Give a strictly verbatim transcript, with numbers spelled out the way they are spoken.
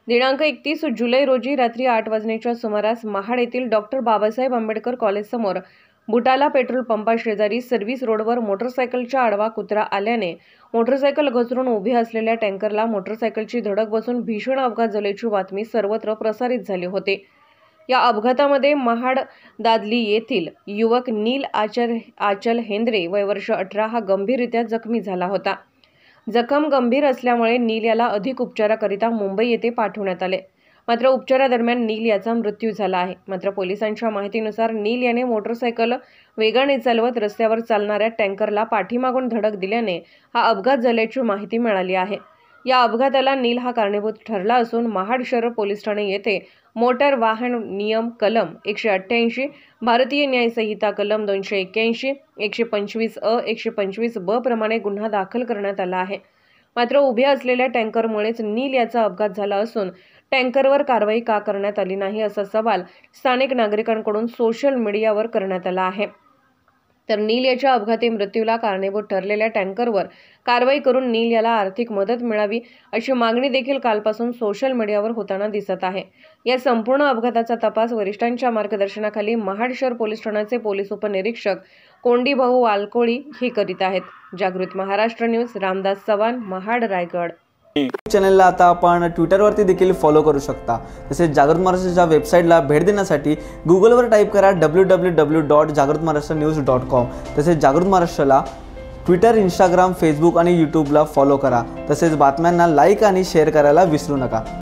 दिनांक एकतीस जुलै रोजी रात्री आठ वाजण्याच्या सुमारास महाड येथील डॉक्टर बाबासाहेब आंबेडकर कॉलेजसमोर बुटाला पेट्रोल पंपाशेजारी सर्व्हिस रोडवर मोटरसायकलचा आडवा कुत्रा आल्याने मोटरसायकल घसरून उभी असलेल्या टँकरला मोटरसायकलची धडक बसून भीषण अपघात झाल्याची बातमी सर्वत्र प्रसारित झाली होती। या अपघातामध्ये महाड दादली येथील युवक नील आचल आचल हेंद्रे वय वर्ष अठरा हा गंभीररित्या जखमी झाला होता। जखम गंभीर असल्यामुळे नील याला अधिक उपचाराकरिता मुंबई येथे पाठवण्यात आले। मात्र उपचारादरम्यान नील याचा मृत्यू झाला आहे। मात्र पोलिसांच्या माहितीनुसार नील याने मोटरसायकल वेगाने चालवत रस्त्यावर चालणाऱ्या टँकरला पाठीमागून धडक दिल्याने हा अपघात झाल्याची माहिती मिळाली आहे। या अपघाताला नील हा कारणीभूत ठरला असून महाड शहर पोलीस ठाणे येथे मोटार वाहन नियम कलम एकशे अठ्ठ्याऐंशी, भारतीय न्याय संहिता कलम दोनशे एक्क्याऐंशी, एकशे पंचवीस अ, एकशे पंचवीस ब प्रमाणे गुन्हा दाखल करण्यात आला आहे। मात्र उभ्या असलेल्या टँकरमुळेच नील याचा अपघात झाला असून टँकरवर कारवाई का करण्यात आली नाही असा सवाल स्थानिक नागरिकांकडून सोशल मीडियावर करण्यात आला आहे। तर नील याच्या अपघाती मृत्यूला कारणीभूत ठरलेल्या टँकरवर कारवाई करून नील याला आर्थिक मदत मिळावी अशी मागणी देखील कालपासून सोशल मीडियावर होताना दिसत आहे। या संपूर्ण अपघाताचा तपास वरिष्ठांच्या मार्गदर्शनाखाली महाड शहर पोलीस ठाण्याचे पोलीस उपनिरीक्षक कोंडीभाऊ वालकोळी हे करीत आहेत। जागृत महाराष्ट्र न्यूज, रामदास चव्हाण, महाड, रायगड। चॅनलला आता आपण ट्विटरवरती देखील फॉलो करू शकता। तसेच जागृत महाराष्ट्राच्या वेबसाईटला भेट देण्यासाठी गुगलवर टाईप करा डब्ल्यू डब्ल्यू डब्ल्यू डॉट जागृत महाराष्ट्र न्यूज डॉट कॉम। तसेच जागृत महाराष्ट्राला ट्विटर, इंस्टाग्राम, फेसबुक आणि यूट्यूबला फॉलो करा। तसेच बातम्यांना लाईक आणि शेअर करायला विसरू नका।